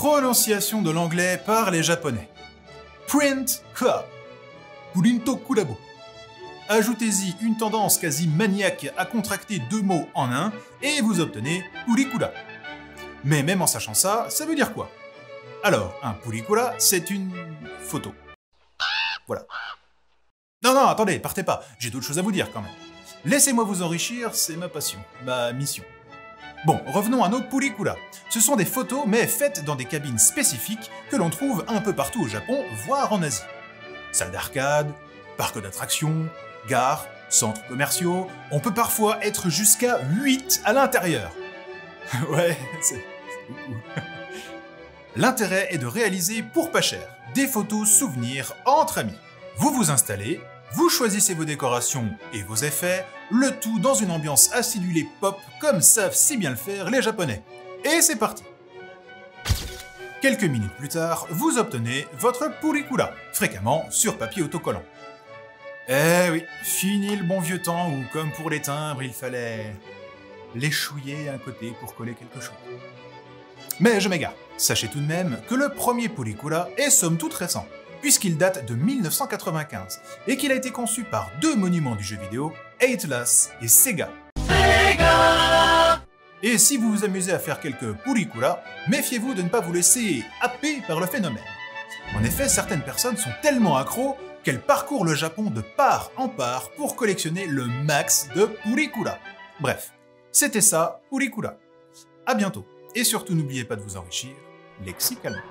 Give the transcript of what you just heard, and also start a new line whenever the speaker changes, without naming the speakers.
Prononciation de l'anglais par les japonais. Print Club. Purinto Kurabo. Ajoutez-y une tendance quasi maniaque à contracter deux mots en un et vous obtenez Purikura. Mais même en sachant ça, ça veut dire quoi? Alors, un Purikura, c'est une photo. Voilà. Non, attendez, partez pas, j'ai d'autres choses à vous dire quand même. Laissez-moi vous enrichir, c'est ma passion, ma mission. Bon, revenons à nos Purikura. Ce sont des photos, mais faites dans des cabines spécifiques que l'on trouve un peu partout au Japon, voire en Asie. Salles d'arcade, parcs d'attractions, gares, centres commerciaux, on peut parfois être jusqu'à 8 à l'intérieur. Ouais, c'est beaucoup. L'intérêt est de réaliser pour pas cher des photos souvenirs entre amis. Vous vous installez, vous choisissez vos décorations et vos effets, le tout dans une ambiance acidulée pop comme savent si bien le faire les Japonais. Et c'est parti! Quelques minutes plus tard, vous obtenez votre Purikura, fréquemment sur papier autocollant. Eh oui, fini le bon vieux temps où, comme pour les timbres, il fallait l'échouiller un côté pour coller quelque chose. Mais je m'égare. Sachez tout de même que le premier Purikura est somme toute récent, puisqu'il date de 1995 et qu'il a été conçu par deux monuments du jeu vidéo, Atlus et Sega. Et si vous vous amusez à faire quelques Purikura, méfiez-vous de ne pas vous laisser happer par le phénomène. En effet, certaines personnes sont tellement accros qu'elles parcourent le Japon de part en part pour collectionner le max de Purikura. Bref, c'était ça, Purikura. À bientôt, et surtout n'oubliez pas de vous enrichir lexicalement.